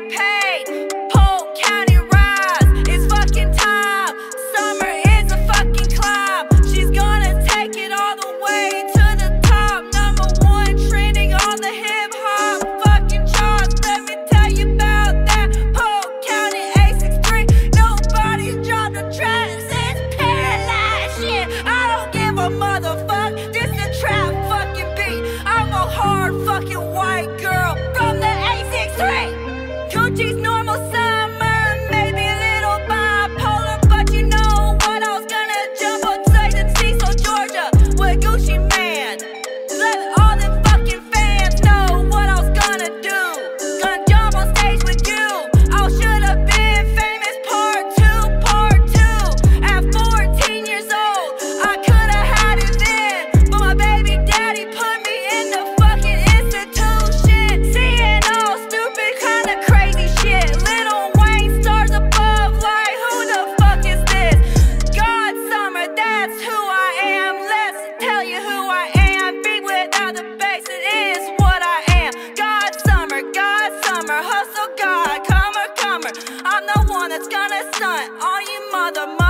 get paid. Polk County rise, it's fucking time. Summer is a fucking climb. She's gonna take it all the way to the top. #1 trending on the hip hop fucking charts. Let me tell you about that Polk County A63. Nobody's dropped a track since Paralyzed. Shit, I don't give a motherfuck. This a trap fucking beat. I'm a hard fucking white girl from the A63. Gucci's normal summer, maybe a little bipolar, but you know what? I was gonna jump on stage in Cecil, Georgia with Gucci Man. Let all the fucking fans know what I was gonna do. Gonna jump on stage with you. I should have been famous, part two. At 14 years old, I could have had it then, but my baby daddy put me in the fucking institution. Seeing all stupid kind of crazy shit. Lil Wayne stars above, like who the fuck is this? God Summer, that's who I am. Let's tell you who I am. Beat without the bass, it is what I am. God Summer, hustle God, comer. I'm the one that's gonna stunt on you mother